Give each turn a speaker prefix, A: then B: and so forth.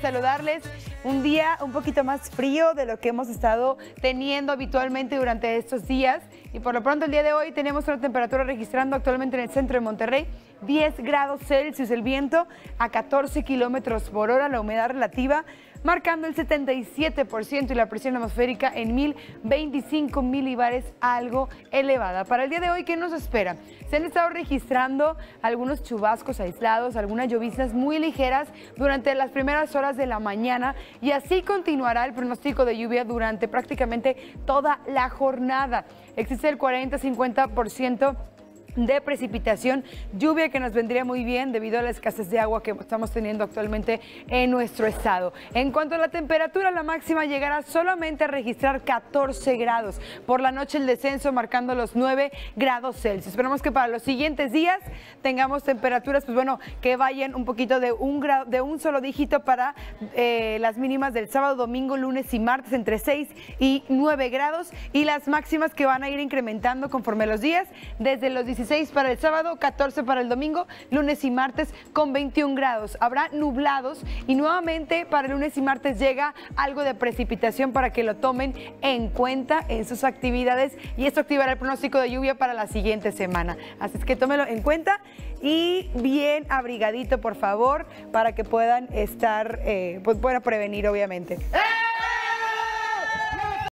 A: saludarles. Un día un poquito más frío de lo que hemos estado teniendo habitualmente durante estos días. Y por lo pronto el día de hoy tenemos una temperatura registrando actualmente en el centro de Monterrey 10 grados Celsius, el viento a 14 kilómetros por hora, la humedad relativa marcando el 77% y la presión atmosférica en 1025 milibares, algo elevada. Para el día de hoy, ¿qué nos espera? Se han estado registrando algunos chubascos aislados, algunas lloviznas muy ligeras durante las primeras horas de la mañana y así continuará el pronóstico de lluvia durante prácticamente toda la jornada. Existe el 40-50% de precipitación, lluvia que nos vendría muy bien debido a la escasez de agua que estamos teniendo actualmente en nuestro estado. En cuanto a la temperatura, la máxima llegará solamente a registrar 14 grados. Por la noche el descenso marcando los 9 grados Celsius. Esperamos que para los siguientes días tengamos temperaturas, pues bueno, que vayan un poquito de un solo dígito para las mínimas del sábado, domingo, lunes y martes entre 6 y 9 grados y las máximas que van a ir incrementando conforme los días, desde los 16 para el sábado, 14 para el domingo, lunes y martes con 21 grados. Habrá nublados y nuevamente para el lunes y martes llega algo de precipitación para que lo tomen en cuenta en sus actividades y esto activará el pronóstico de lluvia para la siguiente semana. Así es que tómelo en cuenta y bien abrigadito, por favor, para que puedan estar, pues puedan prevenir, obviamente.